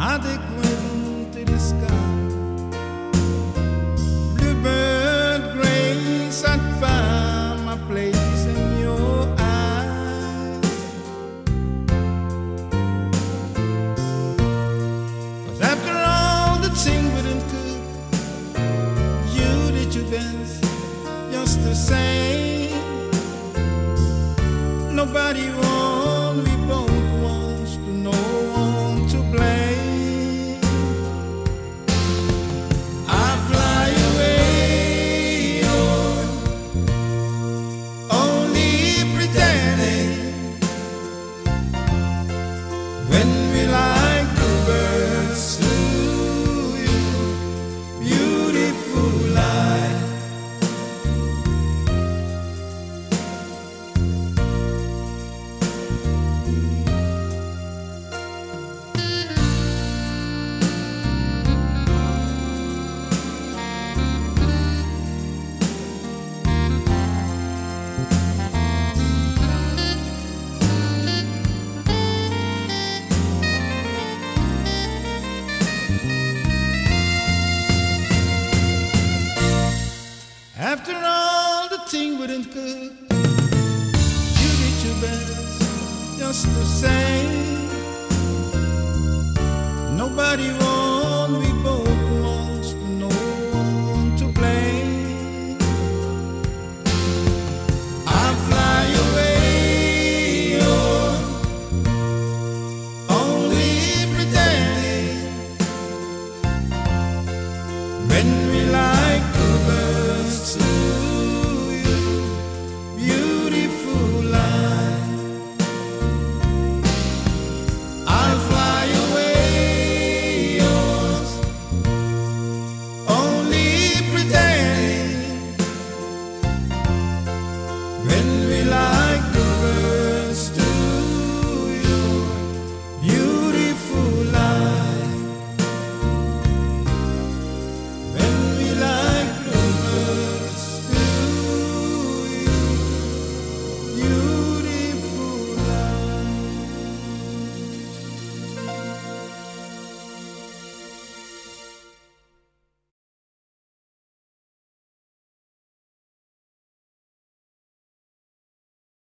they went to the sky. Bluebird gray sat by my place in your eyes. 'Cause after all the thing we done cook, you did your best just the same. Nobody wants, we both wants to know one to blame. I fly away, oh, only pretending, when we like the birds to you, beautiful life. After all the thing we done cook, you did your best just the same. Nobody wants